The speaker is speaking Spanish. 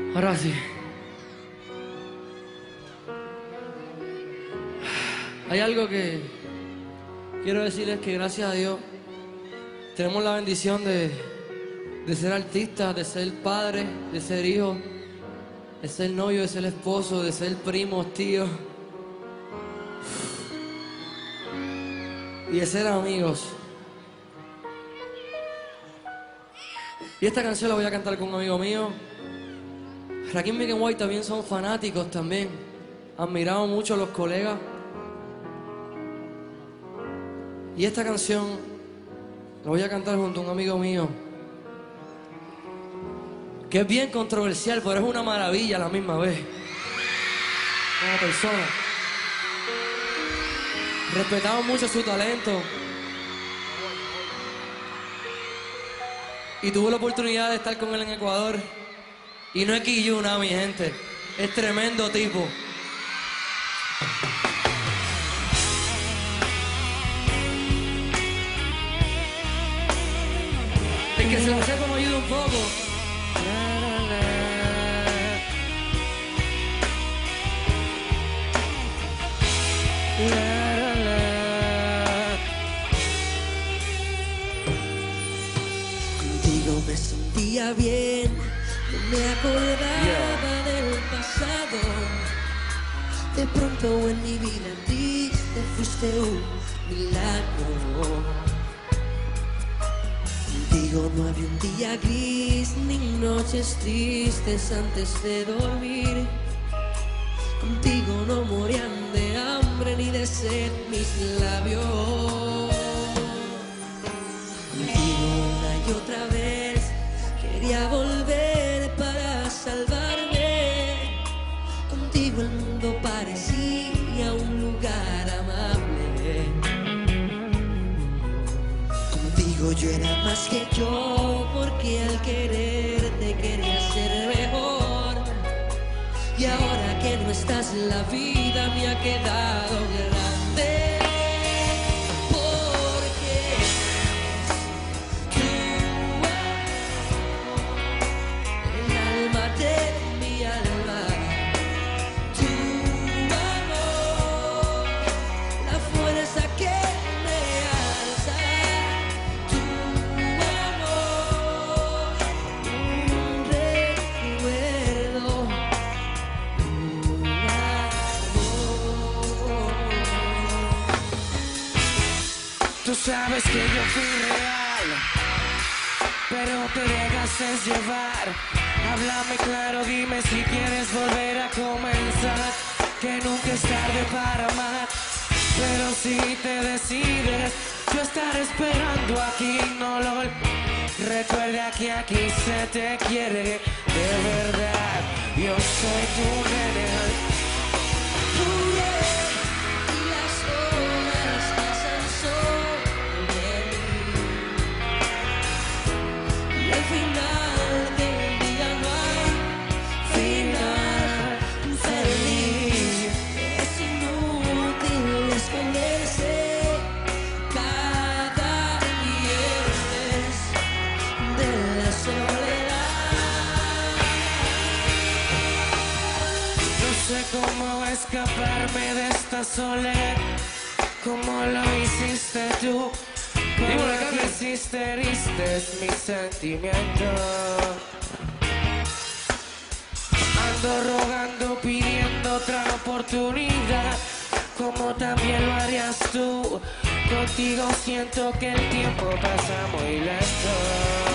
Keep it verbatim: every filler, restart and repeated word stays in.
Ahora sí. Hay algo que quiero decirles, que gracias a Dios tenemos la bendición de, de ser artistas, de ser padres, de ser hijos, de ser novio, de ser esposo, de ser primos, tíos y de ser amigos. Y esta canción la voy a cantar con un amigo mío. Rakim, Big and White también son fanáticos también. Admiramos mucho a los colegas. Y esta canción la voy a cantar junto a un amigo mío que es bien controversial, pero es una maravilla a la misma vez. Como persona. Respetamos mucho su talento. Y tuve la oportunidad de estar con él en Ecuador. Y no es quilluna, mi gente. Es tremendo tipo. El que se lo sepa me ayuda un poco. La, la, la. La, la, la. Contigo me sentía bien, no me acordaba yeah. del pasado. De pronto en mi vida a ti te fuiste un milagro. Contigo no había un día gris ni noches tristes antes de dormir. Contigo no morían de hambre ni de sed mis labios. Contigo una y otra vez quería volver para salvarme. Contigo el mundo parecía un lugar amable. Contigo yo era más que yo, porque al quererte quería ser mejor. Y ahora que no estás, la vida me ha quedado grande. Porque tú, el alma de mi alma, tu amor, la fuerza que me alza, tu amor, un recuerdo, tu amor. Tú sabes que yo fui real, pero te dejas llevar. Háblame claro, dime si quieres volver a comenzar, que nunca es tarde para amar. Pero si te decides, yo estaré esperando aquí, no lo olvides. Recuerda que aquí se te quiere de verdad. Yo soy tu nene. Y las horas pasan sobre mí, y al final del día no hay final feliz. Es inútil esconderse cada viernes de la soledad. No sé cómo escaparme de esta soledad, como lo hiciste tú, como lo hiciste, heriste mis sentimientos. Ando rogando, pidiendo otra oportunidad, como también lo harías tú. Contigo siento que el tiempo pasa muy lento.